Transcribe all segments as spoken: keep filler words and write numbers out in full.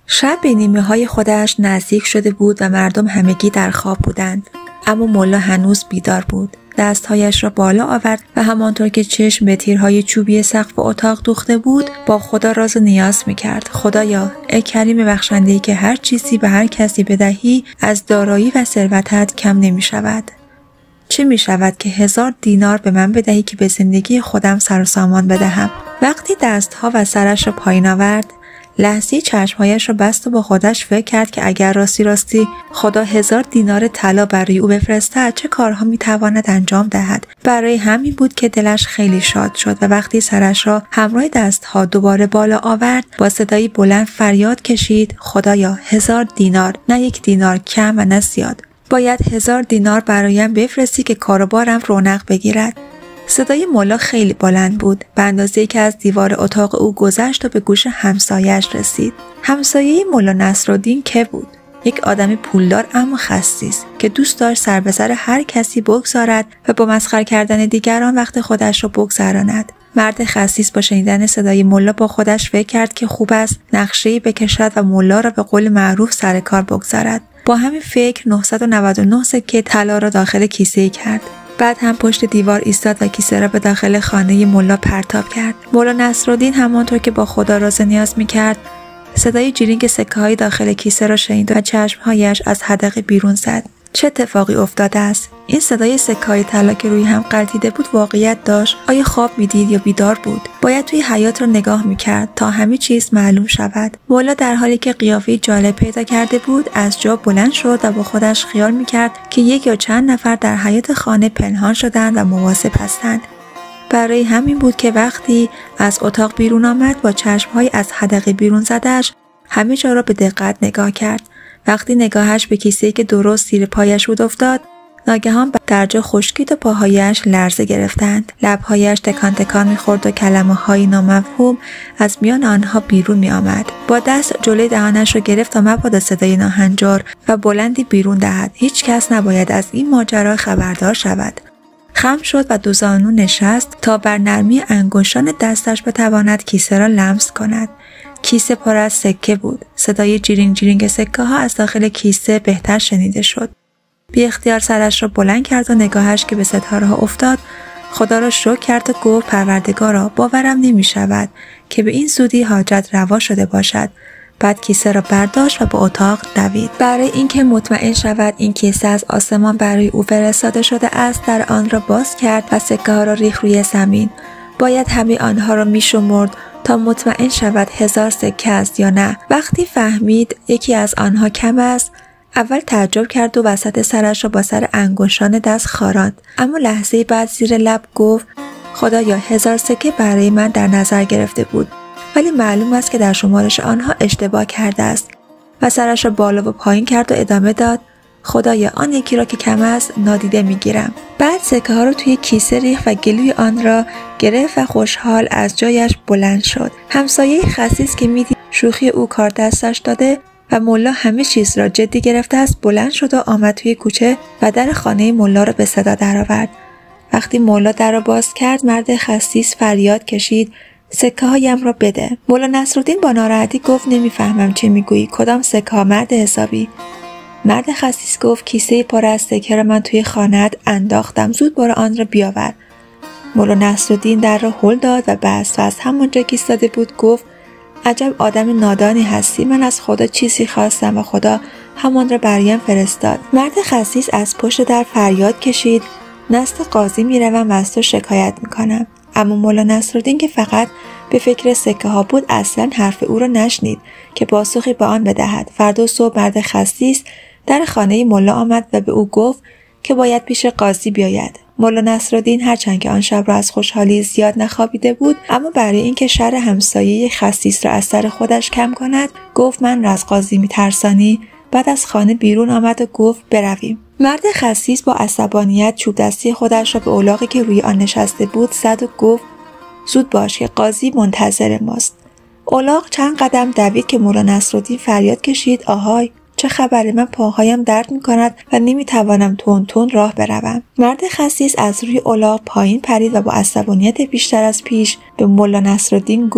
شب به نیمه های خودش نزدیک شده بود و مردم همگی در خواب بودند. اما ملا هنوز بیدار بود. دستهایش را بالا آورد و همانطور که چشم به تیرهای چوبی سقف اتاق دوخته بود با خدا راز و نیاز می‌کرد. خدایا، ای کریم بخشنده‌ای که هر چیزی به هر کسی بدهی از دارایی و ثروتت کم نمی‌شود. چه می‌شود که هزار دینار به من بدهی که به زندگی خودم سر و سامان بدهم؟ وقتی دستها و سرش را پایین آورد، لحظه‌ای چشمهایش را بست و با خودش فکر کرد که اگر راستی راستی خدا هزار دینار طلا برای او بفرستد چه کارها میتواند انجام دهد. برای همین بود که دلش خیلی شاد شد و وقتی سرش را همراه دستها دوباره بالا آورد با صدایی بلند فریاد کشید: خدایا، هزار دینار، نه یک دینار کم و نه زیاد. باید هزار دینار برایم بفرستی که کاروبارم رونق بگیرد. صدای ملا خیلی بلند بود، به اندازه‌ای که از دیوار اتاق او گذشت و به گوش همسایه‌اش رسید. همسایه ملا نصرالدین که بود؟ یک آدم پولدار اما خسیس که دوست داشت سر به سر هر کسی بگذارد و با مسخره کردن دیگران وقت خودش را بگذراند. مرد خسیس با شنیدن صدای ملا با خودش فکر کرد که خوب است نقشه‌ای بکشد و ملا را به قول معروف سر کار بگذارد. با همین فکر نهصد و نود و نه سکه طلا را داخل کیسه‌ای کرد. بعد هم پشت دیوار ایستاد و کیسه را به داخل خانه ملا پرتاب کرد. ملا نصرالدین همانطور که با خدا راز نیاز می‌کرد، صدای جیرینگ سکه‌های داخل کیسه را شنید و چشم‌هایش از حدقه بیرون زد. چه اتفاقی افتاده است؟ این صدای سکه‌های طلا که روی هم غلطیده بود واقعیت داشت؟ آیا خواب می‌دید یا بیدار بود؟ باید توی حیاط را نگاه می‌کرد تا همه چیز معلوم شود. مولا در حالی که قیافه جالب پیدا کرده بود از جا بلند شد و با خودش خیال می‌کرد که یک یا چند نفر در حیاط خانه پنهان شدند و مواظب هستند. برای همین بود که وقتی از اتاق بیرون آمد با چشم‌های از حدقه بیرون زده‌اش همه جا را به دقت نگاه کرد. وقتی نگاهش به کیسه‌ای که درست زیر پایش بود افتاد، ناگهان در جا خشکید و پاهایش لرزه گرفتند. لب‌هایش تکان تکان می‌خورد و کلمه‌های نامفهوم از میان آنها بیرون می‌آمد. با دست جلوی دهانش را گرفت تا مبادا صدای ناهنجار و بلندی بیرون دهد. هیچ کس نباید از این ماجرا خبردار شود. خم شد و دو زانو نشست تا بر نرمی انگشتان دستش بتواند کیسه را لمس کند. کیسه پر از سکه بود. صدای جیرینگ جیرینگ سکه ها از داخل کیسه بهتر شنیده شد. بی اختیار سرش را بلند کرد و نگاهش که به ستاره ها افتاد خدا را شکر کرد و گفت: پروردگارا، باورم نمی شود که به این زودی حاجت روا شده باشد. بعد کیسه را برداشت و به اتاق دوید. برای اینکه مطمئن شود این کیسه از آسمان برای او فرستاده شده است، در آن را باز کرد و سکه ها را ریخت روی زمین. باید همه آنها را می شمرد تا مطمئن شود هزار سکه است یا نه. وقتی فهمید یکی از آنها کم است، اول تعجب کرد و وسط سرش را با سر انگشتان دست خاراند، اما لحظه بعد زیر لب گفت: خدایا، هزار سکه برای من در نظر گرفته بود، ولی معلوم است که در شمارش آنها اشتباه کرده است. و سرش را بالا و پایین کرد و ادامه داد: خدایا، آن یکی را که کم است نادیده میگیرم. بعد سکه ها رو توی کیسه ریخت و گلوی آن را گرفت و خوشحال از جایش بلند شد. همسایه خسیس که میدید شوخی او کار دستش داده و ملا همه چیز را جدی گرفته است بلند شد و آمد توی کوچه و در خانه ملا را به صدا درآورد. وقتی ملا در را باز کرد، مرد خسیس فریاد کشید: سکه هایم را بده. ملا نصرالدین با ناراحتی گفت: نمیفهمم چه میگویی. کدام سکه ها مرد حسابی؟ مرد خسیس گفت: کیسه پر از سکه را من توی خانه‌ات انداختم، زود برو آن را بیاور. ملا نصرالدین در را هل داد و بست و از همانجا که ایستاده بود گفت: عجب آدم نادانی هستی. من از خدا چیزی خواستم و خدا همان را برایم فرستاد. مرد خسیس از پشت در فریاد کشید: نزد قاضی میروم و از تو شکایت میکنم. اما ملا نصرالدین که فقط به فکر سکه ها بود اصلا حرف او را نشنید که پاسخی به آن بدهد. فردا صبح مرد خسیس در خانه ملا آمد و به او گفت که باید پیش قاضی بیاید. ملا نصرالدین هرچند که آن شب را از خوشحالی زیاد نخوابیده بود، اما برای اینکه شر همسایه خسیس را از سر خودش کم کند گفت: من را از قاضی میترسانی؟ بعد از خانه بیرون آمد و گفت: برویم. مرد خسیس با عصبانیت چوب دستی خودش را به الاغی که روی آن نشسته بود زد و گفت: زود باش که قاضی منتظر ماست. الاغ چند قدم دوید که ملا نصرالدین فریاد کشید: آهای، چه خبره؟ من پاهایم درد می‌کند و نمی‌توانم تون تون راه بروم. مرد خسیس از روی الاغ پایین پرید و با عصبانیت بیشتر از پیش به ملا نصرالدین گفت: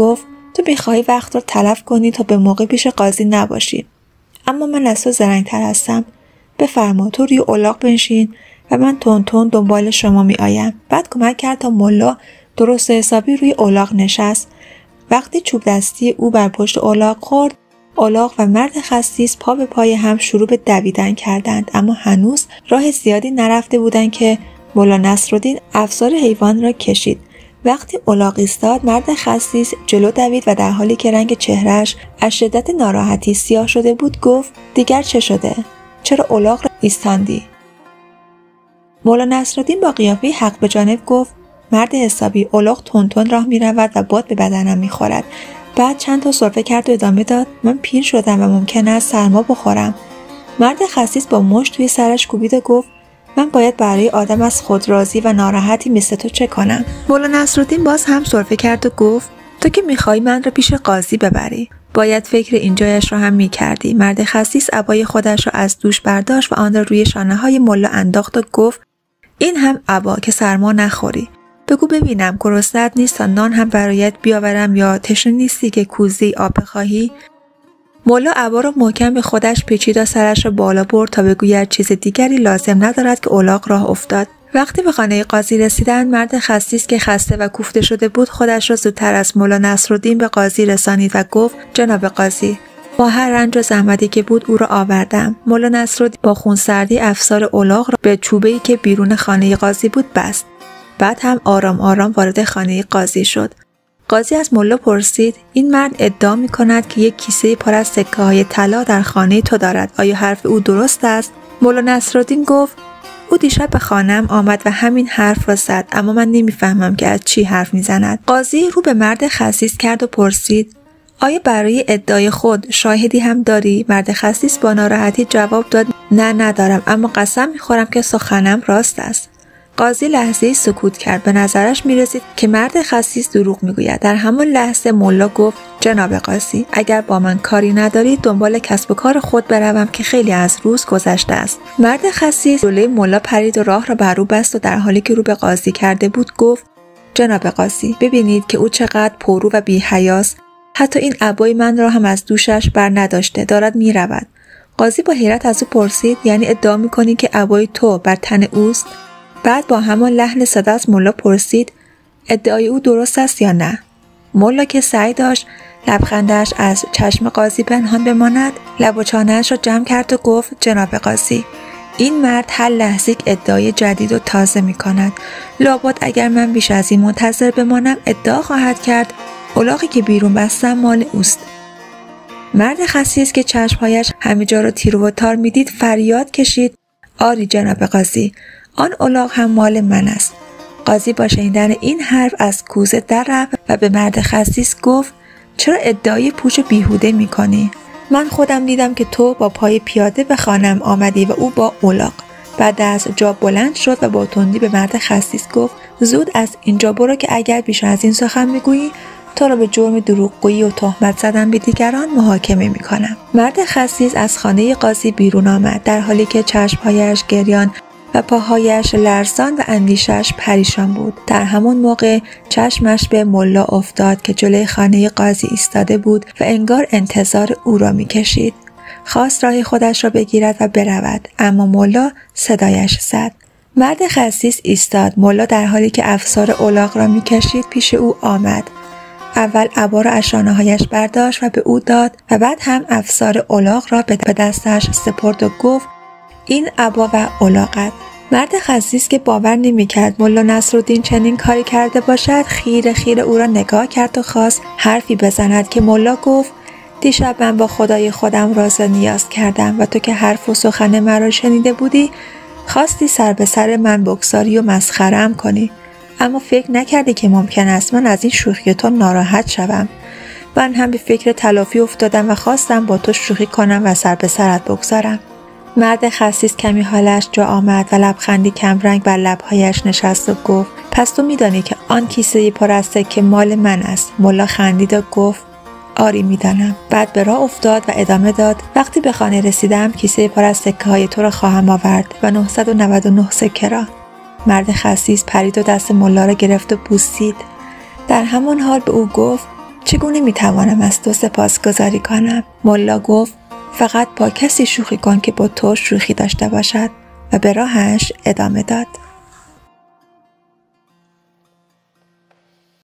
تو میخوای وقت رو تلف کنی تا به موقع پیش قاضی نباشی، اما من از تو زرنگ‌تر هستم. بفرما تو روی الاغ بنشین و من تون تون دنبال شما می آیم. بعد کمک کرد تا ملا درست حسابی روی الاغ نشست. وقتی چوب دستی او بر پشت الاغ خورد، الاغ و مرد خسیس پا به پای هم شروع به دویدن کردند، اما هنوز راه زیادی نرفته بودند که ملا نصرالدین افسار حیوان را کشید. وقتی الاغ ایستاد، مرد خسیس جلو دوید و در حالی که رنگ چهرهش از شدت ناراحتی سیاه شده بود گفت: دیگر چه شده؟ چرا الاغ را ایستاندی؟ مولا نصرالدین با قیافه حق به جانب گفت: مرد حسابی، الاغ تون تون راه می رود و باد به بدنم می خورد. بعد چند تا سرفه کرد و ادامه داد: من پیر شدم و ممکن است سرما بخورم. مرد خسیس با مشت توی سرش کوبید و گفت: من باید برای آدم از خود راضی و ناراحتی مثل تو چه کنم؟ مولا نصرالدین باز هم سرفه کرد و گفت: تو که میخوای من را پیش قاضی ببری، باید فکر اینجایش را هم میکردی. مرد خسیس عبای خودش را از دوش برداشت و آن را روی شانه های ملا انداخت و گفت: این هم عبا که سرما نخوری. بگو ببینم گرسنه‌ات نیست تا نان هم برایت بیاورم، یا تشنه نیستی که کوزه آب بخواهی؟ ملا عبا را محکم به خودش پیچید و سرش را بالا برد تا بگوید چیز دیگری لازم ندارد که الاغ راه افتاد. وقتی به خانه قاضی رسیدند، مرد خسیس که خسته و کوفته شده بود خودش را زودتر از مولا نصرالدین به قاضی رسانید و گفت: جناب قاضی، با هر رنج و زحمتی که بود او را آوردم. مولا نصرالدین با خونسردی افسار الاغ را به چوبه‌ای که بیرون خانه قاضی بود بست. بعد هم آرام آرام وارد خانه قاضی شد. قاضی از ملا پرسید: این مرد ادعا می کند که یک کیسه پر از سکه های طلا در خانه تو دارد، آیا حرف او درست است؟ مولا نصرالدین گفت: او دیشب به خانه‌ام آمد و همین حرف را زد، اما من نمیفهمم که از چی حرف میزند. قاضی رو به مرد خسیس کرد و پرسید: آیا برای ادعای خود شاهدی هم داری؟ مرد خسیس با ناراحتی جواب داد: نه ندارم، اما قسم میخورم که سخنم راست است. قاضی لحظه‌ای سکوت کرد. به نظرش می‌رسید که مرد خسیس دروغ میگوید. در همان لحظه ملا گفت: جناب قاضی، اگر با من کاری ندارید دنبال کسب و کار خود بروم که خیلی از روز گذشته است. مرد خسیس جلوی ملا پرید و راه را بر او بست و در حالی که رو به قاضی کرده بود گفت: جناب قاضی، ببینید که او چقدر پررو و بی‌حیاست. حتی این عبای من را هم از دوشش بر نداشته، دارد میرود. قاضی با حیرت از او پرسید: یعنی ادعا می‌کنی که عبای تو بر تن اوست؟ بعد با همان لحن صدا از ملا پرسید: ادعای او درست است یا نه؟ ملا که سعی داشت لبخندش از چشم قاضی پنهان بماند، لب و چانه‌اش را جمع کرد و گفت: جناب قاضی، این مرد هر لحظه ادعای جدید و تازه می کند. لابد اگر من بیش از این منتظر بمانم ادعا خواهد کرد الاغی که بیرون بستم مال اوست. مرد خسیس که چشمهایش همه جا را تیر و تار میدید فریاد کشید: آری جناب قاضی، آن الاغ هم مال من است. قاضی با شنیدن این حرف از کوزه در رفت و به مرد خسیس گفت: چرا ادعای پوچ و بیهوده می کنی؟ من خودم دیدم که تو با پای پیاده به خانم آمدی و او با الاغ. بعد از جا بلند شد و با تندی به مرد خسیس گفت: زود از اینجا برو که اگر بیش از این سخن میگویی تو را به جرم دروغگویی و تهمت زدن به دیگران محاکمه میکنم. مرد خسیس از خانه قاضی بیرون آمد در حالی که چشمهایش گریان و پاهایش لرزان و اندیشش پریشان بود. در همون موقع چشمش به ملا افتاد که جلوی خانه قاضی ایستاده بود و انگار انتظار او را میکشید. خواست راه خودش را بگیرد و برود، اما ملا صدایش زد. مرد خسیس ایستاد. ملا در حالی که افسار الاغ را میکشید پیش او آمد. اول عبا را از شانه‌هایش برداشت و به او داد و بعد هم افسار الاغ را به دستش سپرد و گفت: این عبا و الاغت. مرد خسیس که باور نمی‌کرد ملا نصرالدین چنین کاری کرده باشد، خیره خیره او را نگاه کرد و خواست حرفی بزند که ملا گفت: دیشب من با خدای خودم راز نیاز کردم و تو که حرف و سخن مرا شنیده بودی خواستی سر به سر من بگذاری و مسخره‌ام کنی، اما فکر نکردی که ممکن است من از این شوخی تو ناراحت شوم. من هم به فکر تلافی افتادم و خواستم با تو شوخی کنم و سر به سرت بگذارم. مرد خسیس کمی حالش جا آمد و لبخندی کمرنگ بر لبهایش نشست و گفت: پس تو میدانی که آن کیسه پر از سکه مال من است؟ ملا خندید و گفت: آری میدانم. بعد به راه افتاد و ادامه داد: وقتی به خانه رسیدم کیسه پر از سکه های تو را خواهم آورد و نهصد و نود و نه سکه را. مرد خسیس پرید و دست ملا را گرفت و بوسید. در همان حال به او گفت: چگونه میتوانم از تو سپاسگزاری کنم؟ ملا گفت فقط با کسی شوخی کن که با تو شوخی داشته باشد و به راهش ادامه داد.